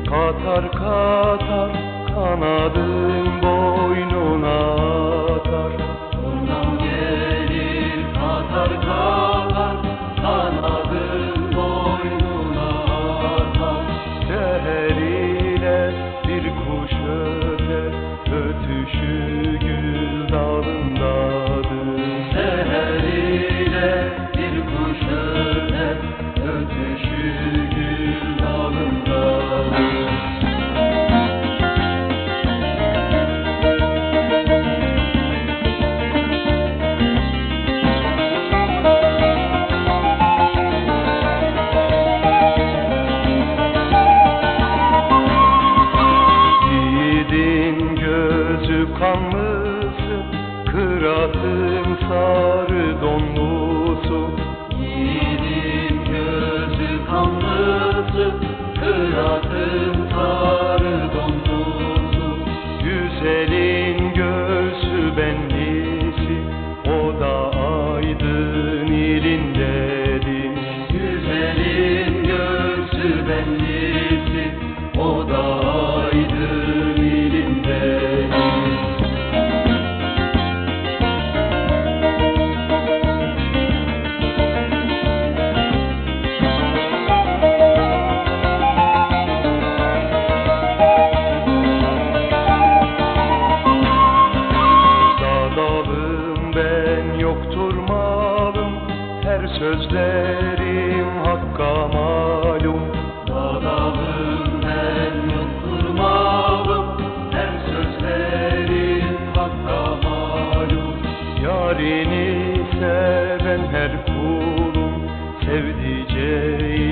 Katar katar kanadım boynuna atar. Turnam gelir katar katar kanadım boynuna atar. Seher ile bir kuş öter, ötüşü gül dalındadır. Seher ile bir kuş öter, ötüşü gül dalındadır. Yiğidin gözü kanlısı, kıratın sarı donlusu. Yiğidin gözü kanlısı, kıratın sarı donlusu. Güzelin göğsü benlisi, o da Aydın ilindedir. Güzelin göğsü bellisi, o da Aydın ilindedir. Sadalım ben yoktur malım, her sözlerim hakka malum. Dağdalım ben yoktur malım, her sözlerin hakka malum. Yarini seven her kulum, sevdiceği